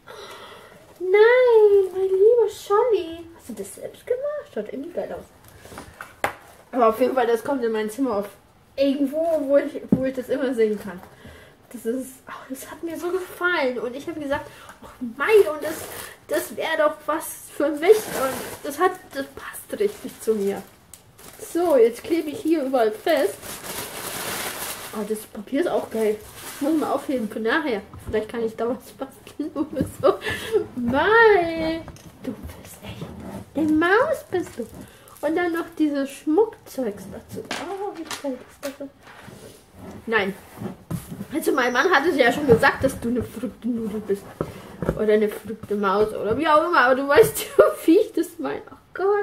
Nein, mein lieber Scholli. Hast du das selbst gemacht? Schaut irgendwie geil aus. Aber auf jeden Fall, das kommt in mein Zimmer auf. Irgendwo, wo ich, wo ich das immer sehen kann. Das ist, oh, das hat mir so gefallen. Und ich habe gesagt, oh mein, und das, das wäre doch was für mich. Und das hat, das passt richtig zu mir. So, jetzt klebe ich hier überall fest. Oh, das Papier ist auch geil. Das muss man aufheben für nachher. Vielleicht kann ich da was basteln oder so. Mai, du bist echt eine Maus bist du. Und dann noch dieses Schmuckzeugs dazu. Oh, wie geil ist das denn? Nein. Also mein Mann hatte ja schon gesagt, dass du eine verrückte Nudel bist. Oder eine verrückte Maus oder wie auch immer. Aber du weißt, wie ich das meine. Oh Gott,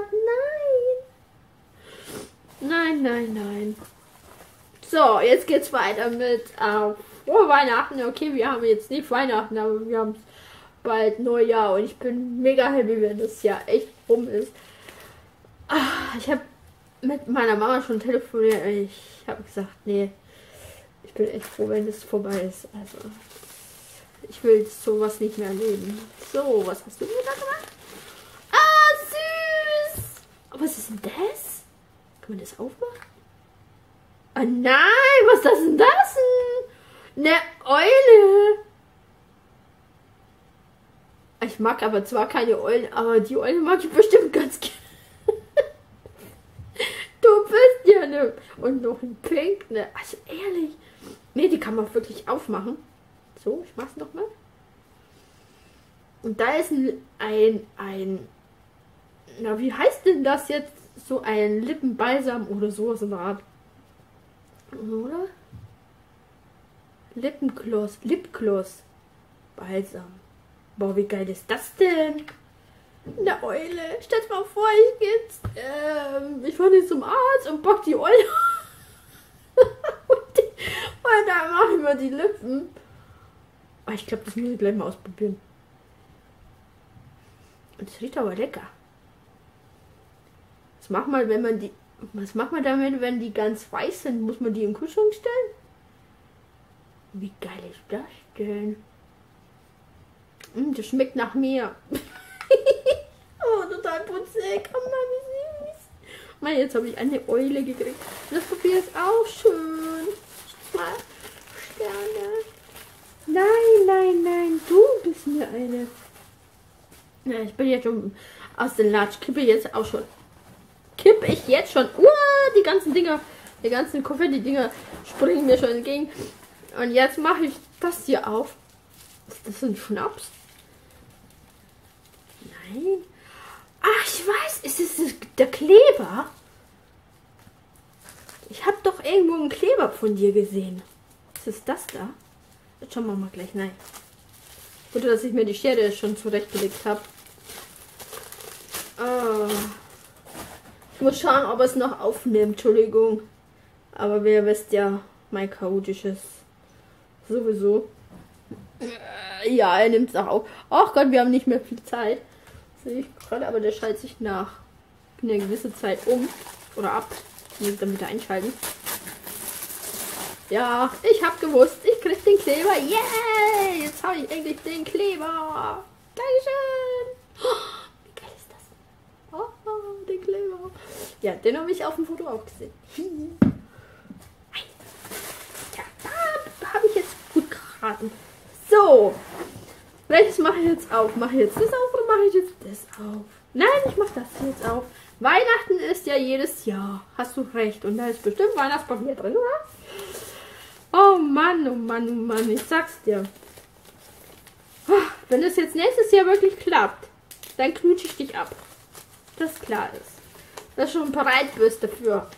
nein. Nein, nein, nein. So, jetzt geht's weiter mit äh, frohe Weihnachten. Okay, wir haben jetzt nicht Weihnachten, aber wir haben bald Neujahr. Und ich bin mega happy, wenn das Jahr echt rum ist. Ich habe mit meiner Mama schon telefoniert. Ich habe gesagt, nee, ich bin echt froh, wenn es vorbei ist. Also, ich will sowas nicht mehr erleben. So, was hast du mir da gemacht? Ah, süß! Was ist denn das? Kann man das aufmachen? Ah, nein, was ist das denn das denn? Eine Eule! Ich mag aber zwar keine Eulen, aber die Eule mag ich bestimmt ganz gerne. Du bist ja eine... Und noch ein Pink, ne? Also ehrlich. Ne, die kann man wirklich aufmachen. So, ich mach's nochmal. Und da ist ein, ein, ein... Na, wie heißt denn das jetzt? So ein Lippenbalsam oder sowas in der Art. Oder? Lippenkloss. Lipgloss. Balsam. Boah, wie geil ist das denn? Eine Eule. Stell dir mal vor, ich gehe jetzt, ähm, ich fahre jetzt zum Arzt und bock die Eule. und, die, und dann mache ich mal die Lippen. Oh, ich glaube, das muss ich gleich mal ausprobieren. Und es riecht aber lecker. Was macht man, wenn man die, was macht man damit, wenn die ganz weiß sind? Muss man die im Kühlschrank stellen? Wie geil ist das denn? Mm, das schmeckt nach mir. Oh, total putzig. Oh Mann, wie süß. Mann, jetzt habe ich eine Eule gekriegt. Das Papier ist auch schön. Mal Sterne. Nein, nein, nein. Du bist mir eine. Ja, ich bin jetzt schon aus den Latsch. Kippe jetzt auch schon. Kippe ich jetzt schon. Uah, die ganzen Dinger, die ganzen Konfetti-Dinger springen mir schon entgegen. Und jetzt mache ich das hier auf. Ist das ein Schnaps? Nein. Ach, ich weiß, ist es der Kleber? Ich habe doch irgendwo einen Kleber von dir gesehen. Was ist das da? Jetzt schauen wir mal gleich. Nein. Gut, dass ich mir die Schere schon zurechtgelegt habe. Oh. Ich muss schauen, ob es noch aufnimmt. Entschuldigung. Aber wer wisst ja, mein chaotisches sowieso. Ja, er nimmt es auch auf. Ach Gott, wir haben nicht mehr viel Zeit. Sehe ich gerade, aber der schaltet sich nach einer gewissen Zeit um. Oder ab. Ich muss dann wieder einschalten. Ja, ich habe gewusst, ich krieg den Kleber. Yeah! Jetzt habe ich endlich den Kleber. Dankeschön. Oh, wie geil ist das? Oh, den Kleber. Ja, den habe ich auf dem Foto auch gesehen. Ja, da habe ich jetzt gut geraten. So. Welches mache ich jetzt auf? Mache ich jetzt das auf oder mache ich jetzt das auf? Nein, ich mache das jetzt auf. Weihnachten ist ja jedes Jahr. Hast du recht. Und da ist bestimmt Weihnachtspapier drin, oder? Oh Mann, oh Mann, oh Mann. Ich sag's dir. Wenn es jetzt nächstes Jahr wirklich klappt, dann knutsche ich dich ab. Das klar ist. Dass du schon bereit bist dafür.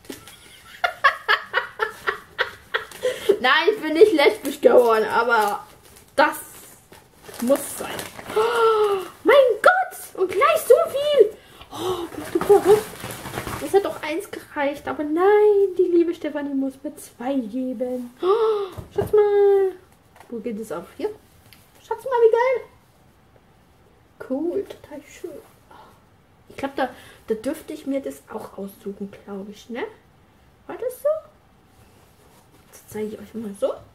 Nein, ich bin nicht lesbisch geworden, aber das muss sein. Oh, mein Gott! Und gleich so viel! Oh, bist du verrückt? Das hat doch eins gereicht. Aber nein, die liebe Stefanie muss mir zwei geben. Oh, Schatz mal. Wo geht es auf? Hier. Schatz mal, wie geil. Cool, total schön. Ich glaube, da, da dürfte ich mir das auch aussuchen, glaube ich, ne? War das so? Jetzt zeige ich euch mal so.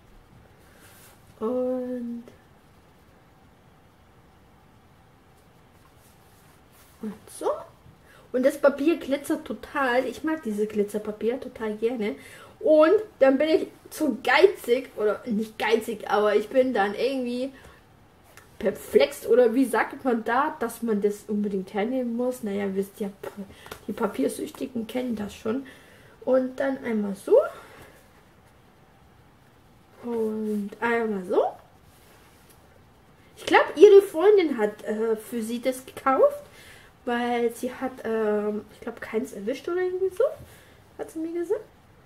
Und... Und so. Und das Papier glitzert total. Ich mag diese Glitzerpapier total gerne. Und dann bin ich zu geizig, oder nicht geizig, aber ich bin dann irgendwie perplex, oder wie sagt man da, dass man das unbedingt hernehmen muss. Naja, wisst ihr, die Papiersüchtigen kennen das schon. Und dann einmal so. Und einmal so. Ich glaube, ihre Freundin hat äh, für sie das gekauft. Weil sie hat, ähm, ich glaube, keins erwischt oder irgendwie so. Hat sie mir gesagt.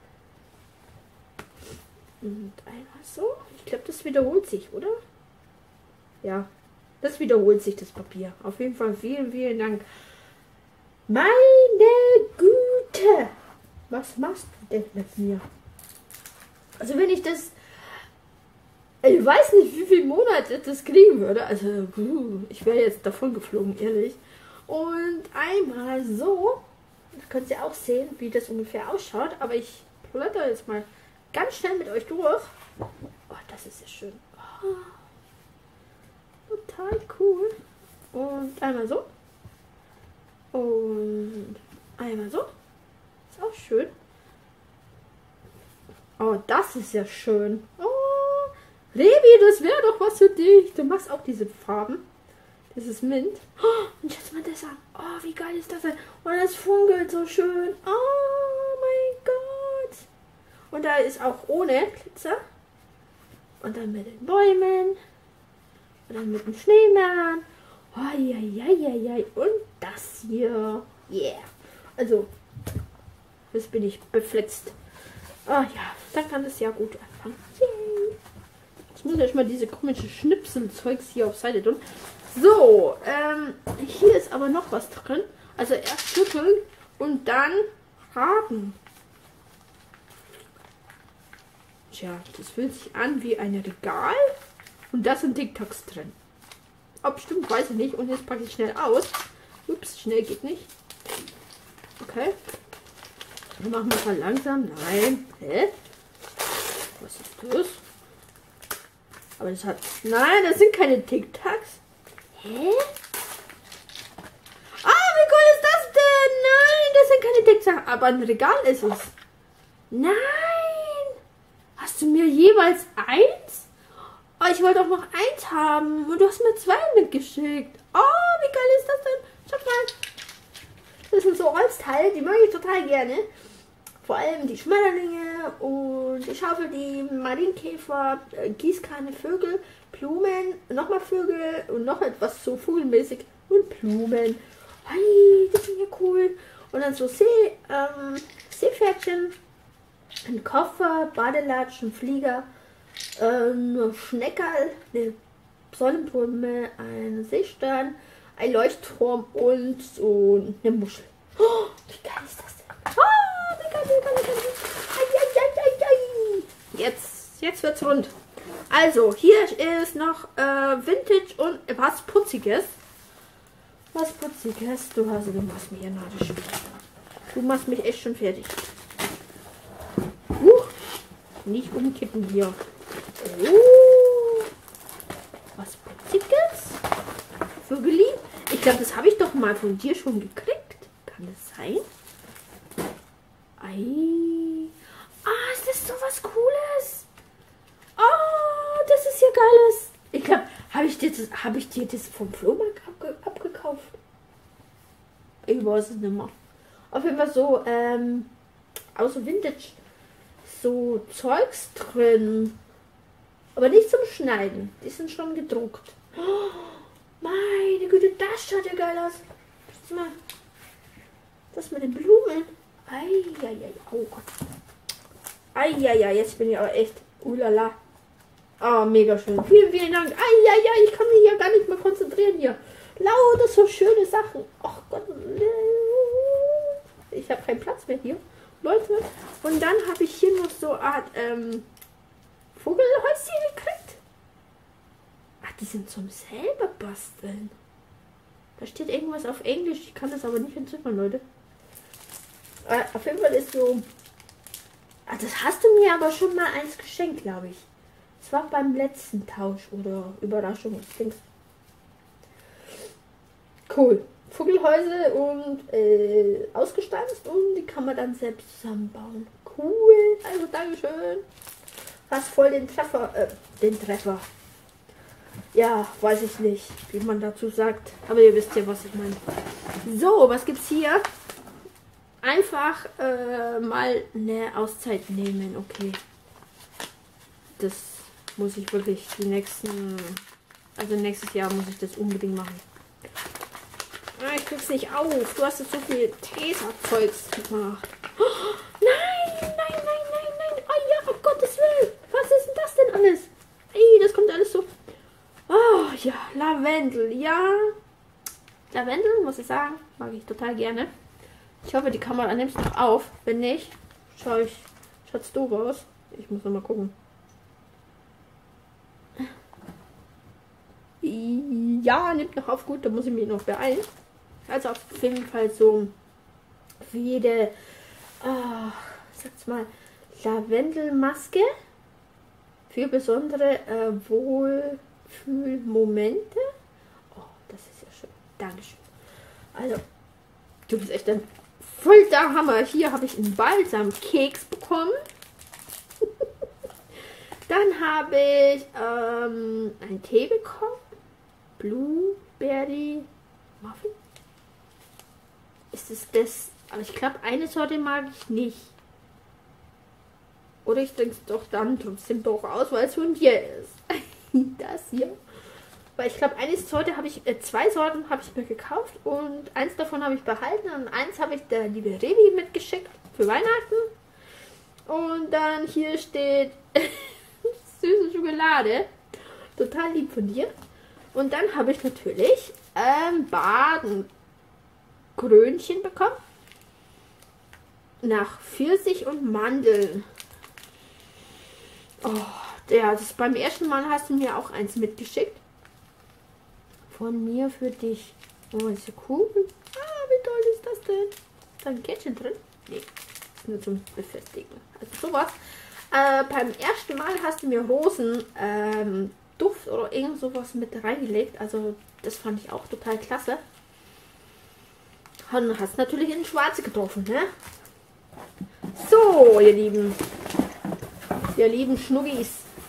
Und einmal so. Ich glaube, das wiederholt sich, oder? Ja, das wiederholt sich, das Papier. Auf jeden Fall vielen, vielen Dank. Meine Güte! Was machst du denn mit mir? Also wenn ich das... Ich weiß nicht, wie viele Monate das kriegen würde. Also, ich wäre jetzt davon geflogen, ehrlich. Und einmal so, das könnt ihr auch sehen, wie das ungefähr ausschaut, aber ich blätter jetzt mal ganz schnell mit euch durch. Oh, das ist ja schön. Oh, total cool. Und einmal so. Und einmal so. Ist auch schön. Oh, das ist ja schön. Oh, Rebi, das wäre doch was für dich. Du machst auch diese Farben. Das ist Mint. Oh, und schau mal das an. Oh, wie geil ist das denn? Und das funkelt so schön. Oh mein Gott. Und da ist auch ohne Glitzer. Und dann mit den Bäumen. Und dann mit dem Schneemann. Oh, ja, ja, ja, ja. Und das hier. Yeah. Also, jetzt bin ich befletzt. Oh ja, dann kann das ja gut anfangen. Yay. Jetzt muss ich erstmal diese komische Schnipselzeugs hier auf Seite tun. So, ähm, hier ist aber noch was drin. Also erst schütteln und dann raten. Tja, das fühlt sich an wie ein Regal. Und da sind TikToks drin. Ob stimmt, weiß ich nicht. Und jetzt packe ich schnell aus. Ups, schnell geht nicht. Okay. Dann machen wir mal langsam. Nein. Hä? Was ist das? Aber das hat... Nein, das sind keine TikToks. Hä? Ah, wie cool ist das denn? Nein, das sind keine TikToks. Aber ein Regal ist es. Nein. Hast du mir jeweils eins? Oh, ich wollte auch noch eins haben. Und du hast mir zwei mitgeschickt. Oh, wie geil ist das denn? Schaut mal. Das sind so Holzteile, die mag ich total gerne. Vor allem die Schmetterlinge und die Schaufel, die Marienkäfer, äh, Gießkanne, Vögel, Blumen, nochmal Vögel und noch etwas so vogelmäßig und Blumen. Hey, das sind ja cool. Und dann so See, ähm, Seepferdchen, ein Koffer, Badelatschen, Flieger, ähm, Schneckerl, eine Sonnenblume, ein Seestern, ein Leuchtturm und so eine Muschel. Oh, wie geil ist das denn? Oh, wie geil, wie geil, wie geil. Ai, ai, ai, ai, ai. Jetzt, jetzt wird's rund. Also, hier ist noch äh, Vintage und was Putziges. Was Putziges. Du hast, du machst mich ja nadisch. Du machst mich echt schon fertig. Uh. Nicht umkippen hier. Oh, was Putziges. Vögeli. Ich glaube, das habe ich doch mal von dir schon gekriegt. Kann das sein? Ei. Ah, ist das so was Cooles? Oh, das ist ja geiles. Ich glaube, habe ich, dir das- hab ich dir das vom Flohmarkt abge abgekauft? Ich weiß es nicht mehr. Auf jeden Fall so, ähm, außer Vintage, so Zeugs drin. Aber nicht zum Schneiden. Die sind schon gedruckt. Oh, meine Güte, das schaut ja geil aus. Das mal. Das mit den Blumen. Eieiei, oh Gott. Eieiei, jetzt bin ich aber echt. Ulala. Oh, mega schön. Vielen, vielen Dank. Eieiei, ich kann mich hier gar nicht mehr konzentrieren hier. Lauter so schöne Sachen. Ach Gott. Ich habe keinen Platz mehr hier. Leute. Und dann habe ich hier noch so eine Art ähm, Vogelhäuschen gekriegt. Ach, die sind zum selber basteln. Da steht irgendwas auf Englisch. Ich kann das aber nicht entziffern, Leute. Äh, auf jeden Fall ist so... Ah, das hast du mir aber schon mal eins geschenkt, glaube ich. Das war beim letzten Tausch oder Überraschung. Cool. Vogelhäuser und äh, ausgestanzt und die kann man dann selbst zusammenbauen. Cool. Also Dankeschön. Hast voll den Treffer. Äh, den Treffer. Ja, weiß ich nicht, wie man dazu sagt. Aber ihr wisst ja, was ich meine. So, was gibt's hier? Einfach äh, mal eine Auszeit nehmen. Okay. Das muss ich wirklich die nächsten... Also nächstes Jahr muss ich das unbedingt machen. Ah, ich krieg's nicht auf. Du hast jetzt so viel Tesa-Zeugs gemacht. Oh, nein, nein, nein, nein, nein. Oh ja, um Gottes Willen. Was ist denn das denn alles? Ey, das kommt alles so... Oh ja, Lavendel, ja. Lavendel, muss ich sagen, mag ich total gerne. Ich hoffe, die Kamera nimmt es noch auf. Wenn nicht, schau ich, schaut's doof aus. Ich muss noch mal gucken. Ja, nimmt noch auf. Gut, da muss ich mich noch beeilen. Also auf jeden Fall so für jede, oh, sag's mal, Lavendelmaske für besondere äh, Wohlfühlmomente. Oh, das ist ja schön. Dankeschön. Also, du bist echt ein voll der Hammer. Hier habe ich einen Balsamkeks bekommen. Dann habe ich ähm, einen Tee bekommen. Blueberry Muffin. Ist es das? Aber ich glaube, eine Sorte mag ich nicht. Oder ich trinke es doch dann trotzdem doch aus, weil es von dir ist. Das hier. Weil ich glaube, eine Sorte habe ich, äh, zwei Sorten habe ich mir gekauft und eins davon habe ich behalten und eins habe ich der liebe Revi mitgeschickt für Weihnachten. Und dann hier steht süße Schokolade. Total lieb von dir. Und dann habe ich natürlich ähm, Badenkrönchen bekommen. Nach Pfirsich und Mandeln. Oh, ja, das beim ersten Mal hast du mir auch eins mitgeschickt. Von mir für dich. Oh, ist ja cool. Ah, wie toll ist das denn? Ist da ein Kettchen drin? Nee, ist nur zum Befestigen. Also sowas. Äh, beim ersten Mal hast du mir Rosen ähm, Duft oder irgend sowas mit reingelegt. Also das fand ich auch total klasse. Und hast natürlich in Schwarze getroffen, ne? So, ihr Lieben. Ihr lieben Schnuggis.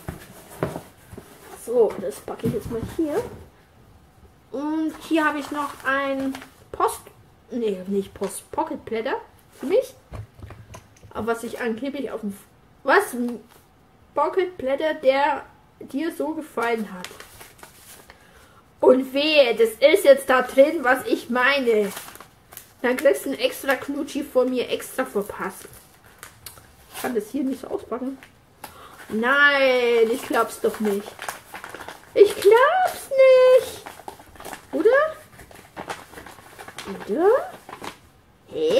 So, das packe ich jetzt mal hier. Und hier habe ich noch ein Post... Nee, nicht Post... Pocket Blätter für mich. Aber was ich angeblich auf dem... Was? Pocket Blätter, der dir so gefallen hat. Und wehe, das ist jetzt da drin, was ich meine. Dann kriegst du ein extra Knutschi von mir extra verpasst. Ich kann das hier nicht so auspacken. Nein, ich glaub's doch nicht. Ich glaub's nicht. Oder? Oder? Hä?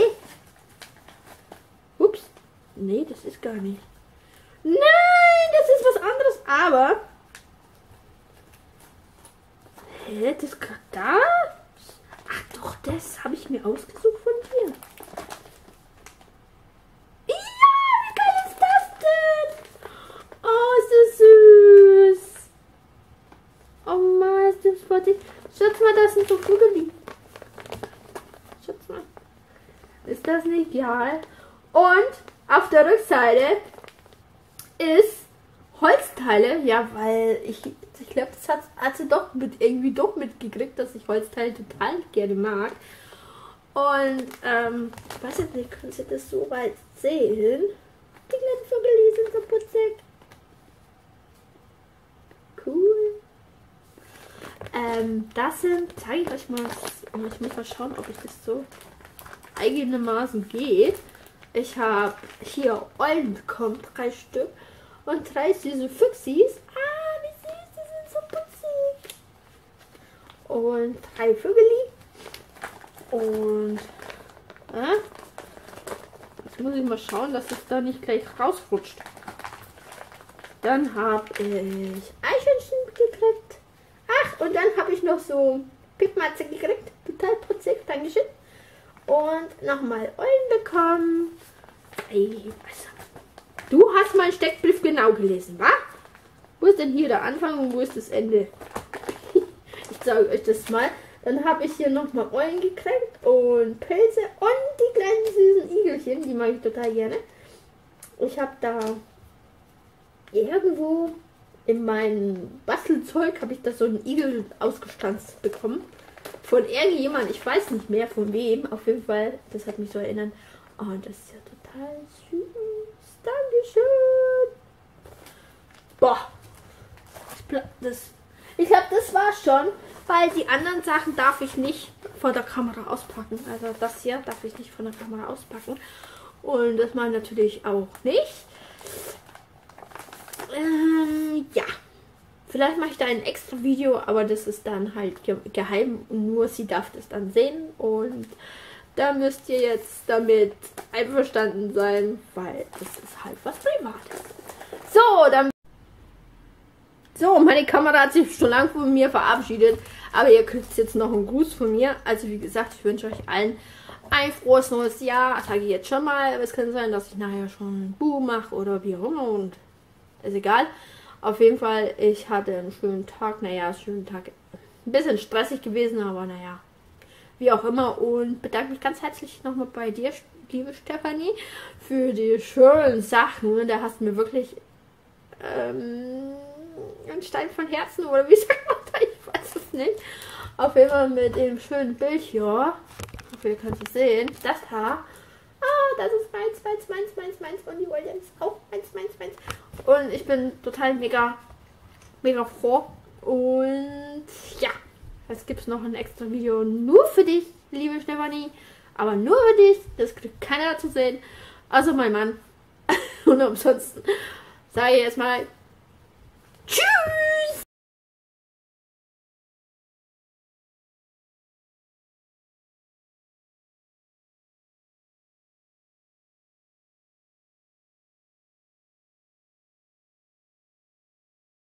Ups. Nee, das ist gar nicht. Nein, das ist was anderes. Aber... Hä, das da? Ach doch, das habe ich mir ausgesucht von dir. Ja, wie geil ist das denn? Schatzi. Schatz mal, das sind so Vögel. Schatz mal. Ist das nicht geil? Und auf der Rückseite ist Holzteile. Ja, weil ich, ich glaube, das hat, hat sie doch mit, irgendwie doch mitgekriegt, dass ich Holzteile total gerne mag. Und, ähm, ich weiß jetzt nicht, können Sie das so weit sehen? Die kleinen Vögel, die sind so putzig. Cool. Ähm, das sind, zeige ich euch mal, ich muss mal schauen, ob ich das so eigenermaßen geht. Ich habe hier Eulen bekommen, drei Stück. Und drei süße Füchsis. Ah, wie süß, die sind so putzig. Und drei Vögeli. Und, äh, jetzt muss ich mal schauen, dass es da nicht gleich rausrutscht. Dann habe ich Eichhörnchen gekriegt. Ach, und dann habe ich noch so Pickmatze gekriegt. Total putzig, Dankeschön. Und nochmal Eulen bekommen. Ey, was? Du hast meinen Steckbrief genau gelesen, wa? Wo ist denn hier der Anfang und wo ist das Ende? Ich sage euch das mal. Dann habe ich hier nochmal Eulen gekriegt und Pilze und die kleinen süßen Igelchen. Die mag ich total gerne. Ich habe da irgendwo in meinem Bastelzeug habe ich da so einen Igel ausgestanzt bekommen. Von irgendjemand, ich weiß nicht mehr von wem. Auf jeden Fall, das hat mich so erinnert. Oh, das ist ja total süß. Dankeschön. Boah. Das, ich glaube, das war schon, weil die anderen Sachen darf ich nicht vor der Kamera auspacken. Also das hier darf ich nicht vor der Kamera auspacken. Und das mache ich natürlich auch nicht. Ähm, ja. Vielleicht mache ich da ein extra Video, aber das ist dann halt ge geheim und nur sie darf das dann sehen. Und da müsst ihr jetzt damit einverstanden sein, weil das ist halt was Privates. So, dann... So, meine Kamera hat sich schon lange von mir verabschiedet, aber ihr kriegt jetzt noch einen Gruß von mir. Also wie gesagt, ich wünsche euch allen ein frohes neues Jahr. Sage ich jetzt schon mal, aber es kann sein, dass ich nachher schon ein Buch mache oder wie auch immer und ist egal. Auf jeden Fall, ich hatte einen schönen Tag. Naja, einen schönen Tag. Ein bisschen stressig gewesen, aber naja, wie auch immer. Und bedanke mich ganz herzlich nochmal bei dir, liebe Stefanie, für die schönen Sachen. Da hast du mir wirklich ähm, einen Stein von Herzen, oder wie sagt man da? Ich weiß es nicht. Auf jeden Fall mit dem schönen Bild hier. Ich hoffe, ihr könnt es sehen. Das Haar. Ah, das ist meins, meins, meins, meins, meins von die Williams. Auch meins, meins, meins. Und ich bin total mega, mega froh. Und ja, jetzt gibt es noch ein extra Video nur für dich, liebe Stefanie. Aber nur für dich. Das kriegt keiner zu sehen. Also mein Mann. Und ansonsten sage ich erstmal